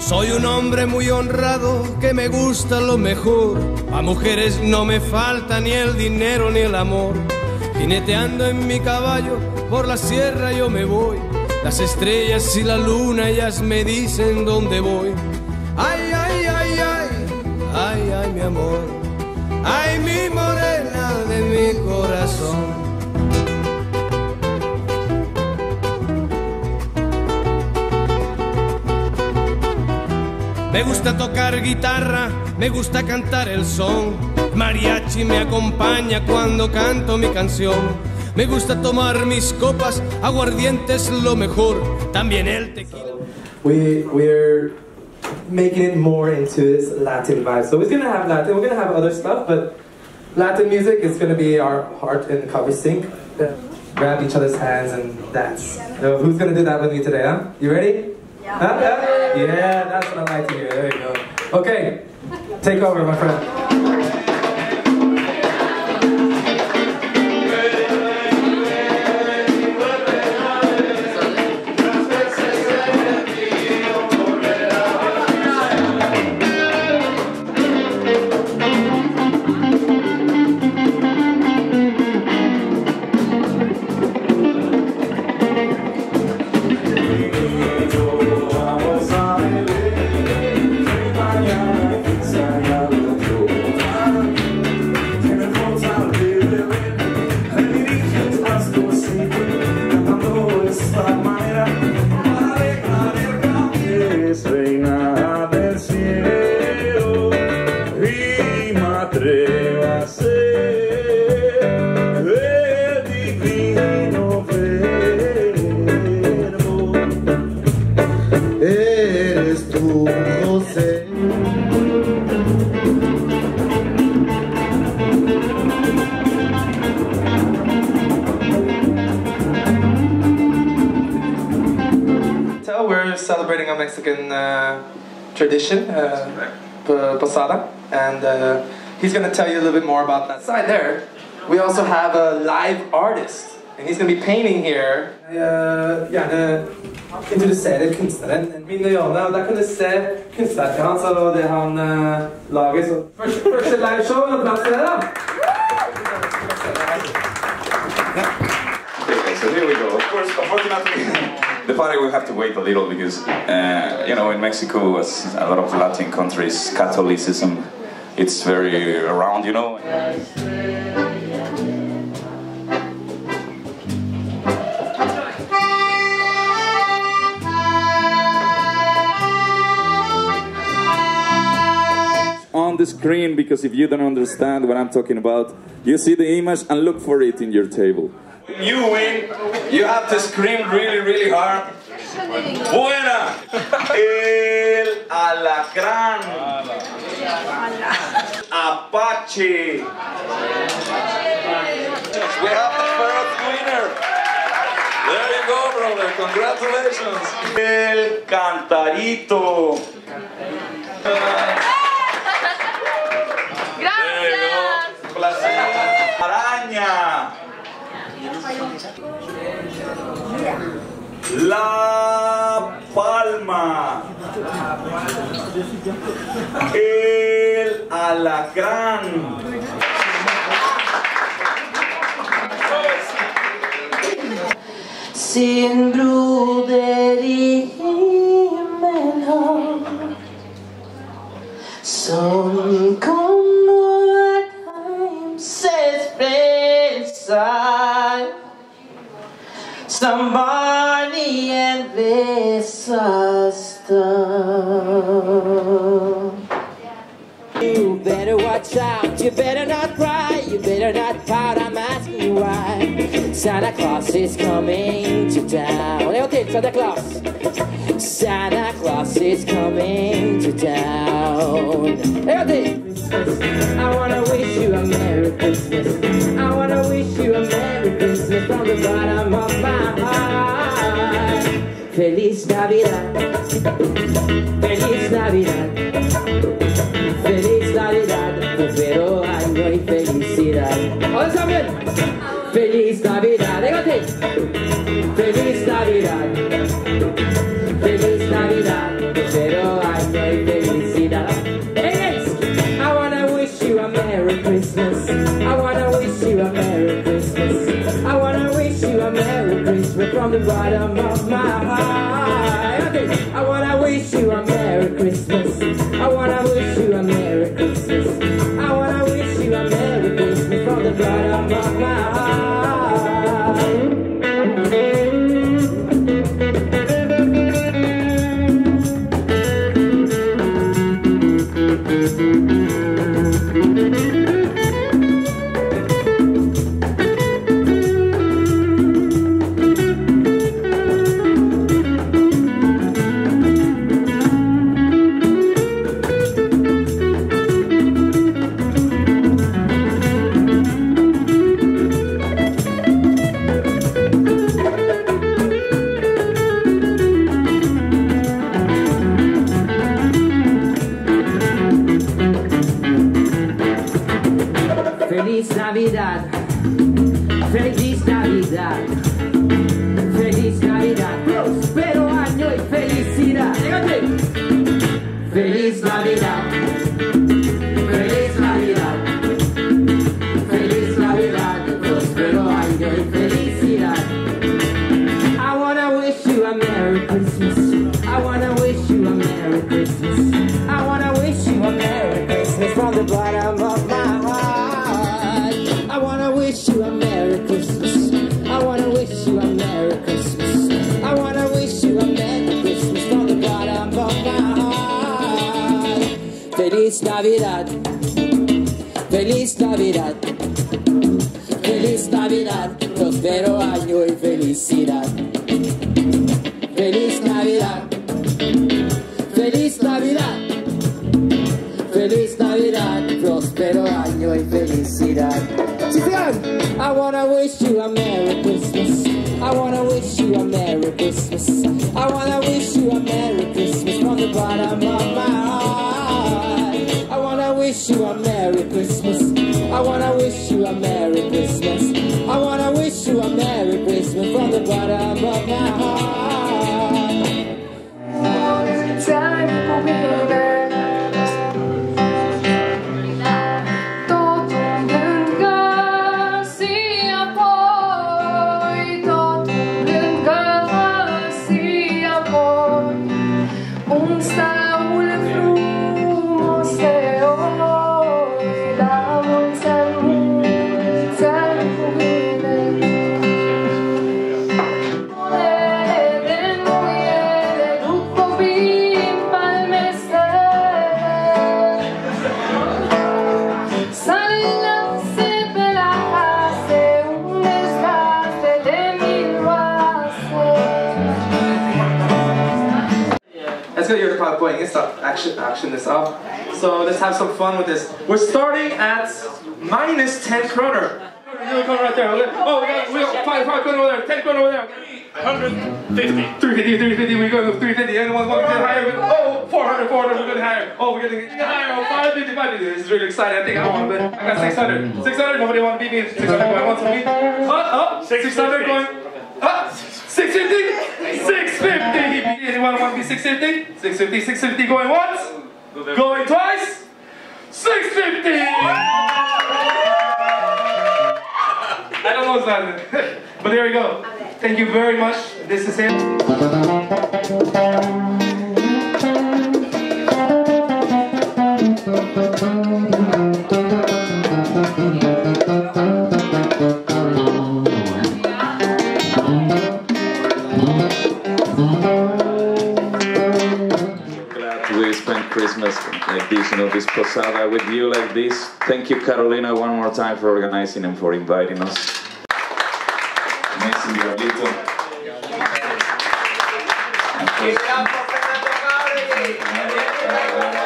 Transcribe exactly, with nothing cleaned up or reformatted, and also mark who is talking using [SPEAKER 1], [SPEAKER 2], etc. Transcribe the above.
[SPEAKER 1] Soy un hombre muy honrado que me gusta lo mejor. A mujeres no me falta ni el dinero ni el amor. Jineteando en mi caballo por la sierra yo me voy. Las estrellas y la luna ellas me dicen dónde voy. Ay, ay, ay, ay, ay, ay, mi amor. Ay, mi morena de mi corazón. Me gusta tocar guitarra, me gusta cantar el son. Mariachi me acompaña cuando canto mi canción. Me gusta tomar mis copas, aguardiente es lo mejor. También el tequila.
[SPEAKER 2] We we're making it more into this Latin vibe. So we're gonna have Latin. We're gonna have other stuff, but Latin music is gonna be our heart and cover sync. Uh, grab each other's hands and dance. So who's gonna do that with me today? Huh? You ready?
[SPEAKER 3] Yeah.
[SPEAKER 2] Huh? Yeah. Yeah, that's what I like to hear. There you go. Okay, take over, my friend. We're celebrating a Mexican uh, tradition, uh, posada, and uh, he's going to tell you a little bit more about that. Side there, we also have a live artist, and he's going to be painting here. Uh, gjerne introdusere kunstneren. Mine øyne, og der kan du se kunstverket hans og det han uh, lager. Så første, første live show, og plass til det da!
[SPEAKER 4] Okay, so here we go. Of course, unfortunately, the party will have to wait a little because, uh, you know, in Mexico, as a lot of Latin countries, Catholicism, it's very around, you know.
[SPEAKER 5] On the screen, because if you don't understand what I'm talking about, you see the image and look for it in your table.
[SPEAKER 4] You win, you have to scream really, really hard. Buena! El alacrán. Apache. We have the first winner. There you go, brother. Congratulations. El cantarito.
[SPEAKER 3] Gracias.
[SPEAKER 4] Placer. Araña. La palma. El alacrán.
[SPEAKER 6] Sin broderi himmelen som kommer att hemses frälsar som barn i en väsarstad. You better watch out, you better not cry, you better not pout, I'm asking you why. Santa Claus is coming to town. En till, Santa Claus. Santa Claus is coming to town. En till. I wanna wish you a Merry Christmas. I wanna wish you a Merry Christmas from the bottom of my heart. Feliz Navidad. Feliz Navidad. Feliz Navidad, prospero año y felicidad. Ahora también. Feliz Navidad, déjate. Feliz Navidad. Feliz Navidad, prospero año. bottom of my heart. Okay. I wanna wish you a Merry Christmas. I wanna wish you a Merry Christmas. I wanna wish you a Merry Christmas from the bottom of my heart. Feliz Navidad, Feliz Navidad, Feliz Navidad, próspero año y felicidad. Feliz Navidad, Feliz Navidad, Feliz Navidad, próspero año y felicidad. I wanna wish you a Merry Christmas. I wanna wish you a Merry Christmas. I wanna wish you a Merry Christmas from the bottom of my heart. I wanna wish you a Merry Christmas. I wanna wish you a Merry Christmas. I wanna wish you a Merry Christmas from the bottom of my heart. Feliz Navidad, Feliz Navidad, Feliz Navidad, próspero año y felicidad. Feliz Navidad, Feliz Navidad, Feliz Navidad, próspero año y felicidad. I wanna wish you a Merry Christmas. I wanna wish you a Merry Christmas. I wanna wish you a Merry Christmas from the bottom of my heart. I wanna wish you a Merry Christmas. I wanna wish you a Merry Christmas. I wanna wish you a Merry Christmas from the bottom of my heart.
[SPEAKER 2] Let's get your crowd going. Let's action, action this up. So let's have some fun with this. We're starting at minus ten kroner. You'll come right there. Oh, we got, we got five, five kroner over there, ten kroner over there.
[SPEAKER 3] one hundred fifty.
[SPEAKER 2] three fifty, three fifty, we go with three fifty. Anyone want to get higher? Oh, four hundred, four hundred, we're getting higher. Oh, we're getting higher. Oh, five fifty, five fifty. This is really exciting. I think I want a bit. I got six hundred. six hundred, nobody want to beat me. six hundred going. Want to beat? Up, up. six hundred going. Up. six fifty. six fifty. Anyone want to be six fifty? six fifty, six fifty going once. Going twice. six fifty. I don't know what's happening. But there we go. Thank you very much. This is it.
[SPEAKER 4] Christmas like this, you know, this posada with you like this. Thank you, Carolina, one more time for organizing and for inviting us. Amazing, Diablito. Give it up for Fernando Gauri.